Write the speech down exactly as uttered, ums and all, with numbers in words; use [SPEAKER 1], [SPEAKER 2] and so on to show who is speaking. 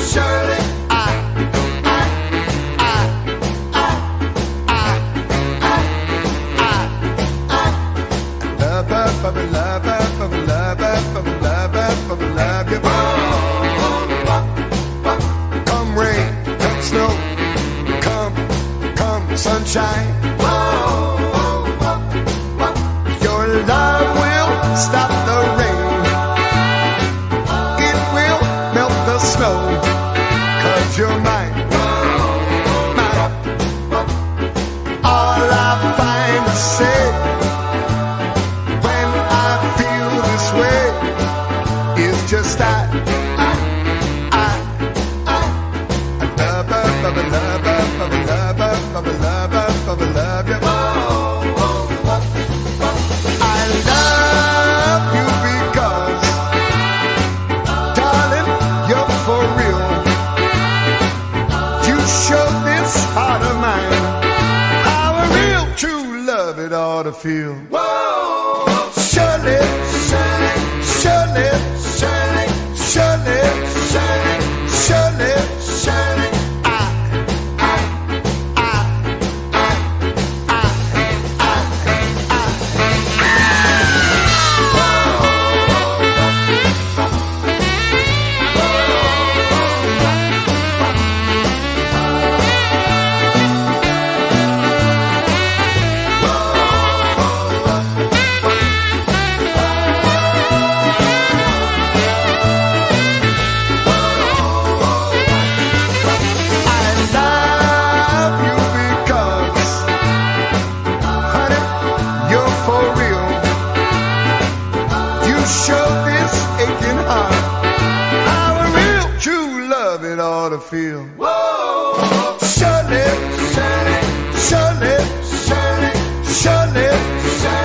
[SPEAKER 1] Shirley, I, I, I, I, I, I, I, I, love, love, love, love, love, love, love, love, love you. Come rain, come snow, come, come sunshine. Your love will stop the rain. It will melt the snow. 'Cause you're mine, mine. All I find to say when I feel this way is just I, I, I, I, I love, love, love, love, love, love, love, love, love, love you. I love you because, darling, you're for real. You show this heart of mine how a real true love it ought to feel. Whoa, Shirley, Shirley, Shirley, Shirley, Shirley, Shirley, Shirley, Shirley. I, I, I, I, I, I, feel. Whoa, Shirley, Shirley, Shirley, Shirley, Shirley, Shirley.